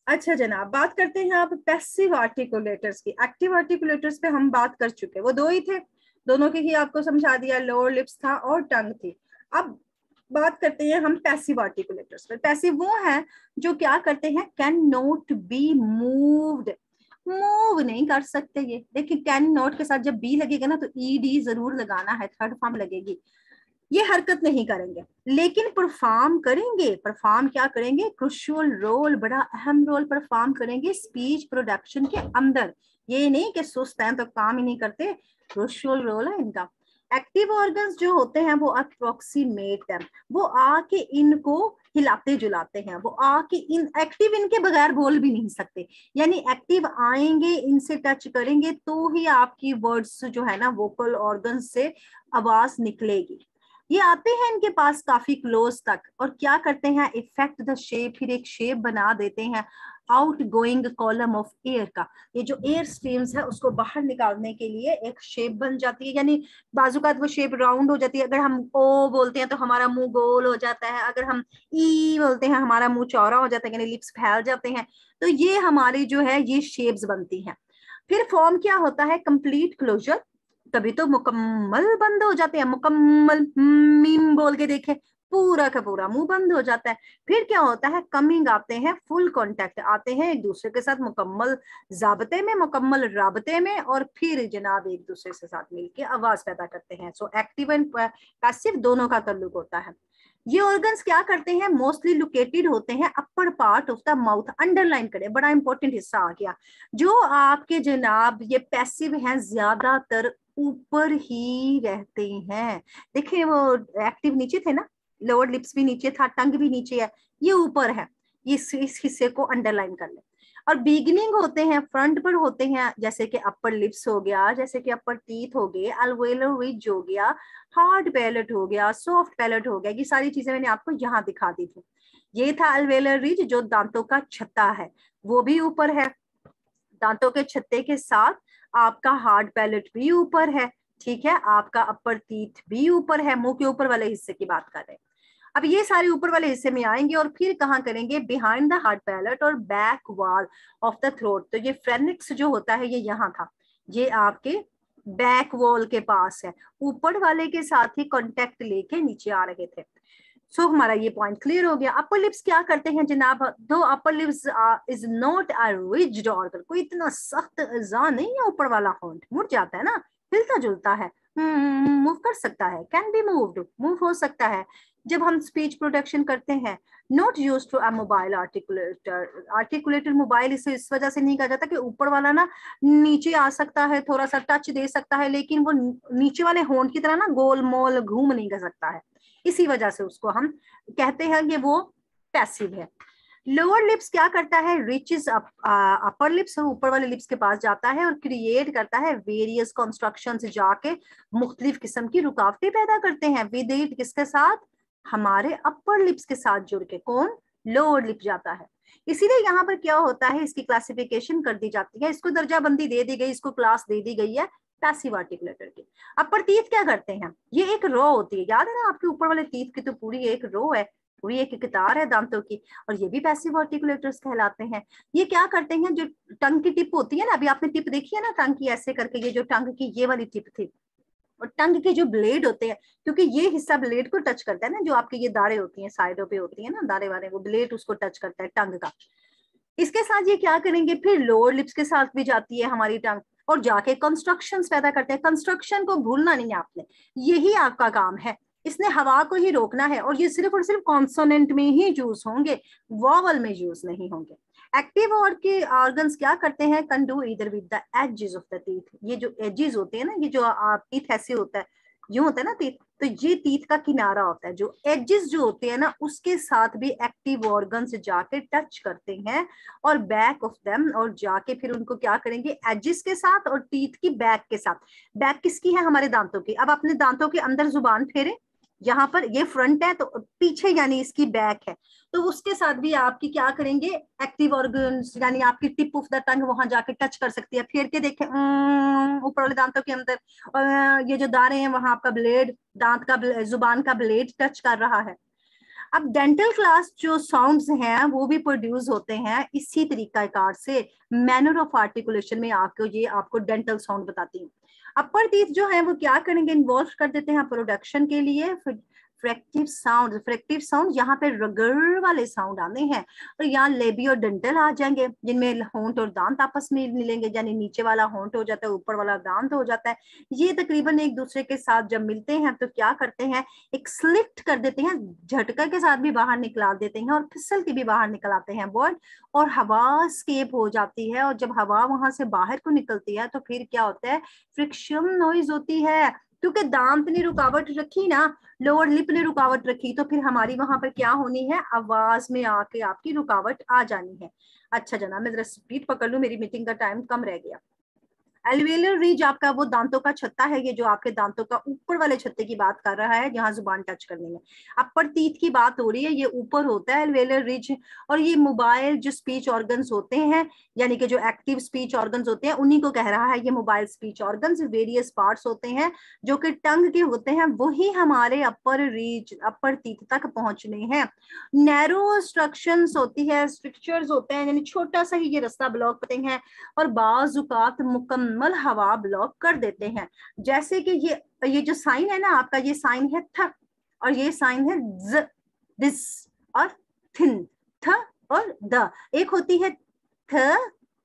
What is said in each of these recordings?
अच्छा जनाब, बात करते हैं आप पैसिव आर्टिकुलेटर्स की। एक्टिव आर्टिकुलेटर्स पे हम बात कर चुके हैं, वो दो ही थे, दोनों के ही आपको समझा दिया, लोअर लिप्स था और टंग थी। अब बात करते हैं हम पैसिव आर्टिकुलेटर्स पे। पैसिव वो है जो क्या करते हैं, कैन नॉट बी मूव्ड, मूव नहीं कर सकते। ये देखिए, कैन नॉट के साथ जब बी लगेगा ना तो ईडी जरूर लगाना है, थर्ड फॉर्म लगेगी। ये हरकत नहीं करेंगे लेकिन परफॉर्म करेंगे। परफॉर्म क्या करेंगे, क्रुशियल रोल, बड़ा अहम रोल परफॉर्म करेंगे स्पीच प्रोडक्शन के अंदर। ये नहीं कि सुस्त हैं तो काम ही नहीं करते, क्रुशियल रोल है इनका। एक्टिव ऑर्गन्स जो होते हैं वो अप्रोक्सीमेट है, वो आके इनको हिलाते जुलाते हैं, वो आके इन एक्टिव इनके बगैर बोल भी नहीं सकते। यानी एक्टिव आएंगे, इनसे टच करेंगे तो ही आपकी वर्ड्स जो है ना वोकल ऑर्गन्स से आवाज निकलेगी। ये आते हैं इनके पास काफी क्लोज तक और क्या करते हैं, इफेक्ट द शेप, फिर एक शेप बना देते हैं outgoing column of air का। ये जो एयर स्ट्रीम्स है उसको बाहर निकालने के लिए एक शेप बन जाती है, यानी बाजूकात वो शेप राउंड हो जाती है। अगर हम ओ बोलते हैं तो हमारा मुंह गोल हो जाता है, अगर हम ई बोलते हैं हमारा मुंह चौड़ा हो जाता है, यानी लिप्स फैल जाते हैं। तो ये हमारी जो है ये शेप्स बनती हैं। फिर फॉर्म क्या होता है, कंप्लीट क्लोजर, तभी तो मुकम्मल बंद हो जाते हैं। मुकम्मल मीम बोल के देखे, पूरा का पूरा मुंह बंद हो जाता है। फिर क्या होता है, कमिंग आते हैं, फुल कांटेक्ट आते हैं एक दूसरे के साथ, मुकम्मल जाबते में, मुकम्मल राबते में, और फिर जनाब एक दूसरे के साथ मिलके आवाज पैदा करते हैं। सो एक्टिव एंड पैसिव दोनों का ताल्लुक होता है। ये ऑर्गन्स क्या करते हैं, मोस्टली लोकेटेड होते हैं upper part of the mouth. Underline करें, बड़ा इंपॉर्टेंट हिस्सा आ गया। जो आपके जनाब ये पैसिव हैं ज्यादातर ऊपर ही रहते हैं। देखिए वो एक्टिव नीचे थे ना, लोअर लिप्स भी नीचे था, टंग भी नीचे है, ये ऊपर है। इस हिस्से को अंडरलाइन कर ले। और बिगनिंग होते हैं फ्रंट पर होते हैं, जैसे कि अपर लिप्स हो गया, जैसे कि अपर टीथ हो गए, अल्वेलर रिज हो गया, हार्ड पैलेट हो गया, सॉफ्ट पैलेट हो गया। ये सारी चीजें मैंने आपको यहाँ दिखा दी थी। ये था अल्वेलर रिज जो दांतों का छत्ता है, वो भी ऊपर है। दांतों के छत्ते के साथ आपका हार्ड पैलेट भी ऊपर है, ठीक है, आपका अपर टीथ भी ऊपर है, मुंह के ऊपर वाले हिस्से की बात कर रहे हैं। अब ये सारे ऊपर वाले हिस्से में आएंगे और फिर कहाँ करेंगे, बिहाइंड द हार्ड पैलेट और back wall of the throat. तो ये फ्रेनिक्स जो होता है ये यहाँ था, ये आपके बैक वॉल के पास है, ऊपर वाले के साथ ही कॉन्टेक्ट लेके नीचे आ रहे थे। सो हमारा ये पॉइंट क्लियर हो गया। अपर लिप्स क्या करते हैं जनाब, दो upper lips is not a rigid organ, कोई इतना सख्त अज़ा नहीं है, ऊपर वाला होंठ मुड़ जाता है ना, हिलता जुलता है, मूव कर सकता है, कैन बी मूव्ड, मूव हो सकता है जब हम स्पीच प्रोडक्शन करते हैं। Not use to a mobile articulator, articulator mobile इसे इस वजह से नहीं कहा जाता कि ऊपर वाला ना नीचे आ सकता है, थोड़ा सा टच दे सकता है, लेकिन वो नीचे वाले होंठ की तरह ना गोल मोल घूम नहीं कर सकता है, इसी वजह से उसको हम कहते हैं कि वो पैसिव है। लोअर लिप्स क्या करता है, रिचेस अपर लिप्स, ऊपर वाले लिप्स के पास जाता है और क्रिएट करता है वेरियस कंस्ट्रक्शन, जाके मुख्तलिफ किस्म की रुकावटें पैदा करते हैं। विद इट किसके साथ, हमारे अपर लिप्स के साथ जुड़ के। कौन, लोअर लिप जाता है। इसीलिए यहाँ पर क्या होता है, इसकी क्लासिफिकेशन कर दी जाती है, इसको दर्जा बंदी दे दी गई, इसको क्लास दे दी गई है पैसिव आर्टिकुलेटर की। अपर टीथ क्या करते हैं, ये एक रो होती है, याद है ना आपके ऊपर वाले टीथ की तो पूरी एक रो है, पूरी एक कतार है दांतों की, और ये भी पैसिव आर्टिकुलेटर्स कहलाते हैं। ये क्या करते हैं, जो टंग की टिप होती है ना, अभी आपने टिप देखी है ना टंग की, ऐसे करके, ये जो टंग की ये वाली टिप थी, और टंग के जो ब्लेड होते हैं, क्योंकि ये हिस्सा ब्लेड को टच करता है ना, जो आपके ये दाढ़े होती हैं साइडों पे होती है ना दाढ़े वाले, वो ब्लेड उसको टच करता है टंग का। इसके साथ ये क्या करेंगे, फिर लोअर लिप्स के साथ भी जाती है हमारी टंग, और जाके कंस्ट्रक्शंस पैदा करते हैं। कंस्ट्रक्शन को भूलना नहीं है आपने, यही आपका काम है। इसने हवा को ही रोकना है, और ये सिर्फ और सिर्फ कॉन्सोनेंट में ही यूज होंगे, वॉवल में यूज नहीं होंगे। एक्टिव और के ऑर्गन्स क्या करते हैं, कैन डू इधर with the edges of the teeth. ये जो एजेस होते हैं ना, ये जो टीथ ऐसे होता है, यूं होता है ना टीथ, तो ये टीथ का किनारा होता है, जो एजेस जो होते हैं ना उसके साथ भी एक्टिव ऑर्गन्स जाके टच करते हैं, और बैक ऑफ देम, और जाके फिर उनको क्या करेंगे, एजेस के साथ और टीथ की बैक के साथ। बैक किसकी है, हमारे दांतों की। अब अपने दांतों के अंदर जुबान फेरे, यहाँ पर ये फ्रंट है तो पीछे यानी इसकी बैक है, तो उसके साथ भी आपकी क्या करेंगे, एक्टिव ऑर्गन्स, यानी आपकी टिप ऑफ द टंग वहां जाके टच कर सकती है। फेर के देखें, ऊपर वाले दांतों के अंदर, और ये जो दारे हैं वहां आपका ब्लेड, दांत का जुबान का ब्लेड टच कर रहा है। अब डेंटल क्लास जो साउंड्स हैं वो भी प्रोड्यूस होते हैं इसी तरीकाकार से, मैनर ऑफ आर्टिकुलेशन में आके ये आपको डेंटल साउंड बताती हूँ। अपर टीथ जो है वो क्या करेंगे, इन्वॉल्व कर देते हैं प्रोडक्शन के लिए फ्रैक्टिव साउंड यहाँ पे रगड़ वाले साउंड आने हैं, और यहाँ लेबियो डेंटल आ जाएंगे जिनमें होंठ और दांत आपस में मिलेंगे, यानी नीचे वाला होंठ हो जाता है, ऊपर वाला दांत हो जाता है। ये तकरीबन एक दूसरे के साथ जब मिलते हैं तो क्या करते हैं, एक स्लिट कर देते हैं, झटका के साथ भी बाहर निकला देते हैं और फिसल के भी बाहर निकल आते हैं वर्ड, और हवा स्केप हो जाती है। और जब हवा वहां से बाहर को निकलती है तो फिर क्या होता है, फ्रिक्शन नॉइज होती है, क्योंकि दांत ने रुकावट रखी ना, लोअर लिप ने रुकावट रखी, तो फिर हमारी वहां पर क्या होनी है, आवाज में आके आपकी रुकावट आ जानी है। अच्छा जनाब, मैं जरा स्पीड पकड़ लूं, मेरी मीटिंग का टाइम कम रह गया। एल्वेलर रिज आपका वो दांतों का छत्ता है, ये जो आपके दांतों का ऊपर वाले छत्ते की बात कर रहा है जहां जुबान टच करने में। अपर टीथ की बात हो रही है, ये ऊपर होता है एल्वेलर रिज, और ये मोबाइल जो स्पीच ऑर्गन्स होते हैं, यानी कि जो एक्टिव स्पीच ऑर्गन्स होते हैं उन्हीं को कह रहा है ये mobile speech organs. Various parts होते हैं जो कि टंग के होते हैं, वही हमारे अपर रीच अपर टीथ तक पहुंचने हैं। नैरो स्ट्रक्चर्स होती है, स्ट्रक्चर्स होते हैं, यानी छोटा सा ही ये रास्ता ब्लॉक करते हैं, और बाजुकात मुकम्मल हवा ब्लॉक कर देते हैं। जैसे कि ये जो साइन है ना आपका, ये साइन है थ, और ये साइन है ज, दिस और थिन, थ और द। एक होती है थ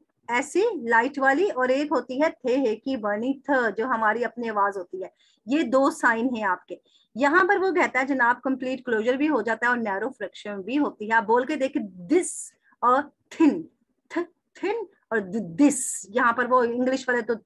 ऐसी लाइट वाली, और एक होती है थे है की बनी थ, जो हमारी अपनी आवाज होती है। ये दो साइन है आपके। यहाँ पर वो कहता है जनाब कंप्लीट क्लोजर भी हो जाता है और नैरो फ्रिक्शन भी होती है। आप बोल के देखिए, दिस और थिन, थिन और दिस। यहाँ पर वो इंग्लिश वाले तो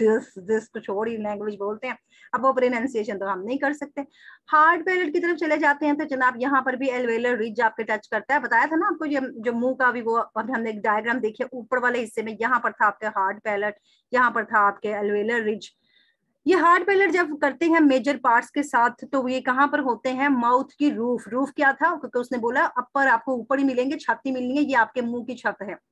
दिस कुछ और ही लैंग्वेज बोलते हैं, अब वो प्रोनाउंसिएशन तो हम नहीं कर सकते। हार्ड पैलेट की तरफ चले जाते हैं तो जनाब यहाँ पर भी एल्वेलर रिज आपके टच करता है। बताया था ना आपको, ये जो मुंह का भी वो अभी हमने एक डायग्राम देखी, ऊपर वाले हिस्से में यहाँ पर था आपके हार्ड पैलेट, यहाँ पर था आपके एल्वेलर रिज। ये हार्ड पैलेट जब करते हैं मेजर पार्ट्स के साथ तो ये कहाँ पर होते हैं, माउथ की रूफ। रूफ क्या था, क्योंकि उसने बोला अपर आपको ऊपर ही मिलेंगे, छाती मिलेंगे, ये आपके मुंह की छत है।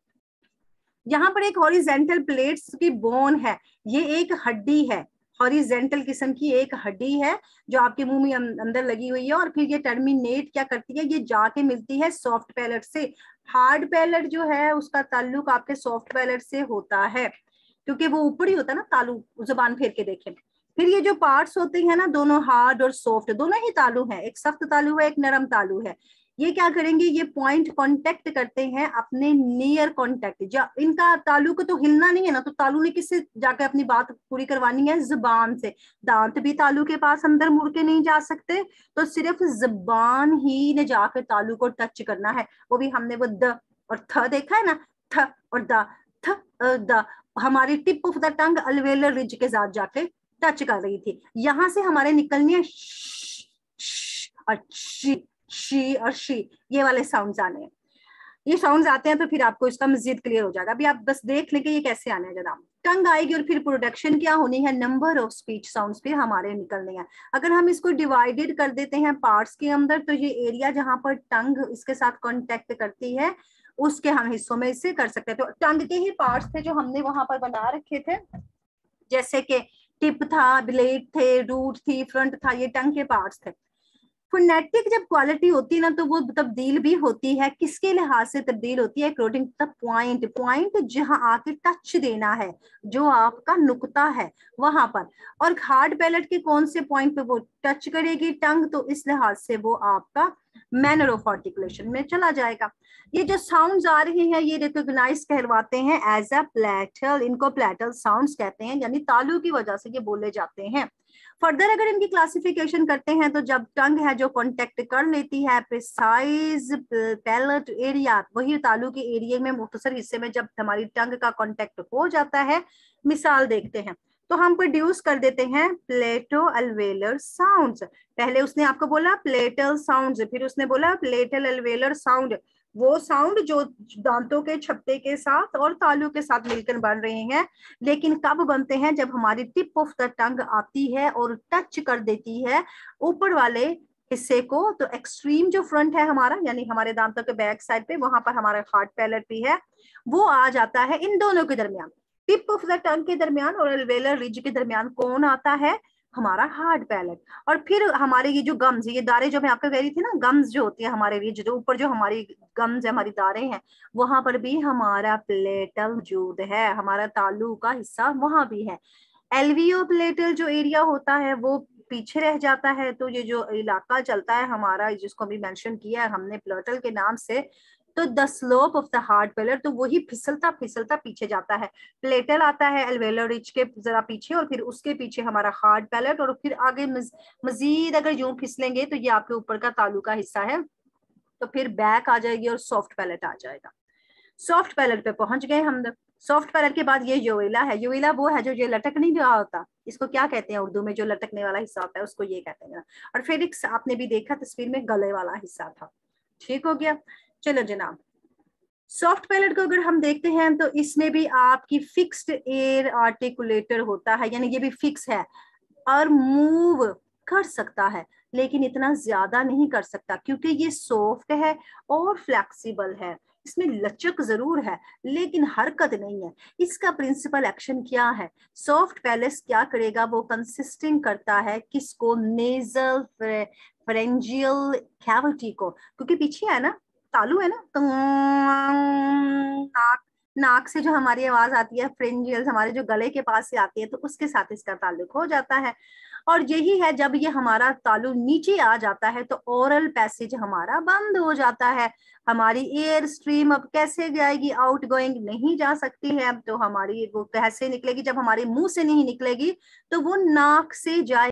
यहाँ पर एक हॉरिजेंटल प्लेट्स की बोन है, ये एक हड्डी है, हॉरिजेंटल किस्म की एक हड्डी है जो आपके मुंह में अंदर लगी हुई है, और फिर ये टर्मिनेट क्या करती है, ये जाके मिलती है सॉफ्ट पैलेट से। हार्ड पैलेट जो है उसका ताल्लुक आपके सॉफ्ट पैलेट से होता है, क्योंकि वो ऊपर ही होता है ना, तालु, जुबान फेर के देखें। फिर ये जो पार्ट्स होते हैं ना, दोनों हार्ड और सॉफ्ट दोनों ही तालु हैं, एक सख्त तालु है, एक नरम तालु है। ये क्या करेंगे, ये पॉइंट कांटेक्ट करते हैं अपने नियर कांटेक्ट। इनका तालु को तो हिलना नहीं है ना, तो तालु ने किससे जाकर अपनी बात पूरी करवानी है, जुबान से। दांत भी तालु के पास अंदर मुड़ के नहीं जा सकते, तो सिर्फ जुबान ही ने जाकर तालु को टच करना है। वो भी हमने वो द और थ देखा है ना, थ और द, थ द, हमारी tip of the tongue alveolar ridge के साथ जाके टच कर रही थी। यहां से हमारे निकलनी है और शी और शी, ये वाले साउंड्स आने हैं। ये साउंड्स आते हैं तो फिर आपको इसका मजीद क्लियर हो जाएगा। अभी आप बस देख लेंगे ये कैसे आने हैं जनाब। टंग आएगी और फिर प्रोडक्शन क्या होनी है, नंबर ऑफ स्पीच साउंड्स फिर हमारे निकलने हैं। अगर हम इसको डिवाइडेड कर देते हैं पार्ट्स के अंदर, तो ये एरिया जहां पर टंग इसके साथ कॉन्टेक्ट करती है उसके हम हिस्सों में इसे कर सकते हैं। तो टंग के ही पार्ट्स थे जो हमने वहां पर बना रखे थे, जैसे कि टिप था, ब्लेड थे, रूट थी, फ्रंट था, ये टंग के पार्ट्स थे। फोनेटिक जब क्वालिटी होती है ना तो वो तब्दील भी होती है, किसके लिहाज से तब्दील होती है, according to the point. Point जहां आके टच देना है, जो आपका नुक्ता है वहां पर। और हार्ड पैलेट के कौन से पॉइंट पे वो टच करेगी टंग, तो इस लिहाज से वो आपका मैनर ऑफ आर्टिकुलेशन में चला जाएगा। ये जो साउंड्स आ रहे हैं ये रिकॉग्नाइज कहलवाते हैं एज अ प्लेटल, इनको प्लेटल साउंड्स कहते हैं, यानी तालु की वजह से ये बोले जाते हैं। फर्दर अगर इनकी क्लासिफिकेशन करते हैं तो जब टंग है जो कांटेक्ट कर लेती है प्रिसाइज पैलेट एरिया, वही तालु के एरिया में मुख्तसर हिस्से में जब हमारी टंग का कांटेक्ट हो जाता है, मिसाल देखते हैं तो हम प्रोड्यूस कर देते हैं प्लेटो अल्वेलर साउंड्स। पहले उसने आपको बोला प्लेटल साउंड्स, फिर उसने बोला प्लेटल अल्वेलर साउंड, वो साउंड जो दांतों के छत्ते के साथ और तालु के साथ मिलकर बन रहे हैं। लेकिन कब बनते हैं, जब हमारी टिप ऑफ द टंग आती है और टच कर देती है ऊपर वाले हिस्से को, तो एक्सट्रीम जो फ्रंट है हमारा, यानी हमारे दांतों के बैक साइड पे, वहां पर हमारा हार्ड पैलेट भी है, वो आ जाता है इन दोनों के दरमियान। टिप ऑफ द टंग के दरमियान और एल्वेलर रिज के दरमियान कौन आता है, हमारा हार्ड पैलेट। और फिर हमारे ये जो गम्स, ये दारे जो मैं आपको कह रही थी ना, गम्स जो होती है हमारे रिज, जो ऊपर जो हमारी गम्स है, हमारी दारे हैं, वहां पर भी हमारा प्लेटल मौजूद है, हमारा तालु का हिस्सा वहां भी है। एल्वियो प्लेटल जो एरिया होता है वो पीछे रह जाता है। तो ये जो इलाका चलता है हमारा, जिसको भी मेंशन किया है हमने प्लेटल के नाम से, तो the slope of the hard palate, तो वही फिसलता फिसलता पीछे जाता है। प्लेटल आता है एल्वेलर रिज के जरा पीछे, और फिर उसके पीछे हमारा हार्ड पैलेट, और फिर आगे मजीद अगर यूं फिसलेंगे तो ये आपके ऊपर का तालु का हिस्सा है, तो फिर बैक आ जाएगी और सॉफ्ट पैलेट आ जाएगा। सॉफ्ट पैलेट पे पहुंच गए हम। सॉफ्ट पैलेट के बाद ये यूविला है। यूविला वो है जो ये लटक नहीं रहा होता, इसको क्या कहते हैं उर्दू में, जो लटकने वाला हिस्सा होता है उसको ये कहते हैं। और फिर एक आपने भी देखा तस्वीर में गले वाला हिस्सा था। ठीक हो गया। चलो जनाब, सॉफ्ट पैलेट को अगर हम देखते हैं तो इसमें भी आपकी फिक्स्ड एयर आर्टिकुलेटर होता है, यानी ये भी फिक्स है और मूव कर सकता है, लेकिन इतना ज्यादा नहीं कर सकता क्योंकि ये सॉफ्ट है और फ्लेक्सिबल है। इसमें लचक जरूर है लेकिन हरकत नहीं है। इसका प्रिंसिपल एक्शन क्या है? सॉफ्ट पैलेस क्या करेगा, वो कंसिस्टिंग करता है किसको, नेजल फेरेंजियल कैविटी को, क्योंकि पीछे है ना, तालु है ना, तो नाक, नाक से जो हमारी आवाज आती है, फ्रिंजियल्स हमारे जो गले के पास से आती है, तो उसके साथ इसका ताल्लुक हो जाता है। और यही है, जब ये हमारा तालु नीचे आ जाता है तो ओरल पैसेज हमारा बंद हो जाता है। हमारी एयर स्ट्रीम अब कैसे जाएगी, आउट गोइंग नहीं जा सकती है। तो हमारी वो कैसे निकलेगी, जब हमारे मुंह से नहीं निकलेगी तो वो नाक से जाए।